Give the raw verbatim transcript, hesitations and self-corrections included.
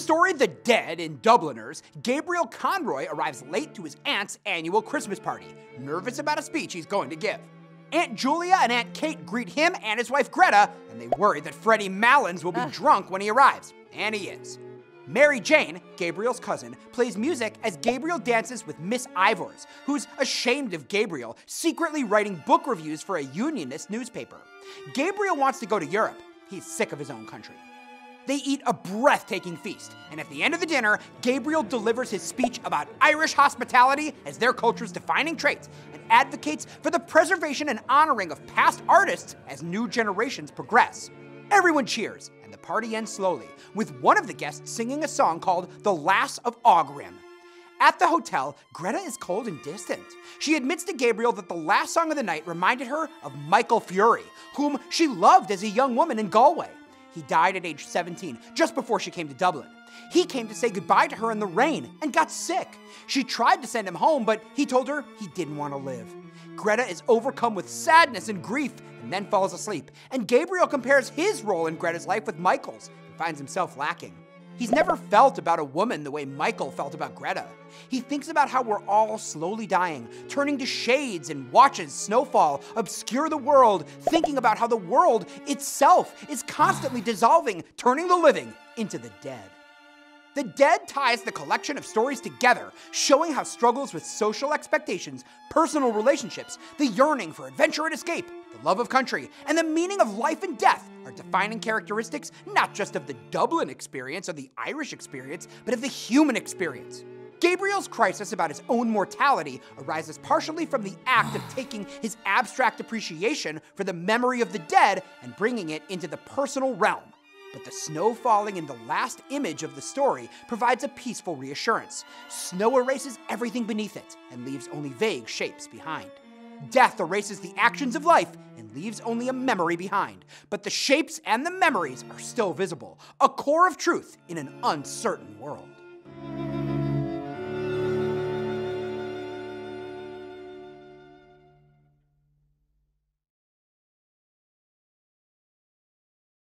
story The Dead in Dubliners, Gabriel Conroy arrives late to his aunt's annual Christmas party, nervous about a speech he's going to give. Aunt Julia and Aunt Kate greet him and his wife Greta, and they worry that Freddie Malins will be uh. drunk when he arrives, and he is. Mary Jane, Gabriel's cousin, plays music as Gabriel dances with Miss Ivors, who's ashamed of Gabriel, secretly writing book reviews for a unionist newspaper. Gabriel wants to go to Europe. He's sick of his own country. They eat a breathtaking feast, and at the end of the dinner, Gabriel delivers his speech about Irish hospitality as their culture's defining traits and advocates for the preservation and honoring of past artists as new generations progress. Everyone cheers, and the party ends slowly, with one of the guests singing a song called The Lass of Aughrim. At the hotel, Greta is cold and distant. She admits to Gabriel that the last song of the night reminded her of Michael Fury, whom she loved as a young woman in Galway. He died at age seventeen, just before she came to Dublin. He came to say goodbye to her in the rain and got sick. She tried to send him home, but he told her he didn't want to live. Greta is overcome with sadness and grief and then falls asleep, and Gabriel compares his role in Greta's life with Michael's and finds himself lacking. He's never felt about a woman the way Michael felt about Greta. He thinks about how we're all slowly dying, turning to shades and watches snowfall obscure the world, thinking about how the world itself is constantly dissolving, turning the living into the dead. The Dead ties the collection of stories together, showing how struggles with social expectations, personal relationships, the yearning for adventure and escape, the love of country, and the meaning of life and death are defining characteristics not just of the Dublin experience or the Irish experience, but of the human experience. Gabriel's crisis about his own mortality arises partially from the act of taking his abstract appreciation for the memory of the dead and bringing it into the personal realm. But the snow falling in the last image of the story provides a peaceful reassurance. Snow erases everything beneath it and leaves only vague shapes behind. Death erases the actions of life and leaves only a memory behind. But the shapes and the memories are still visible, a core of truth in an uncertain world.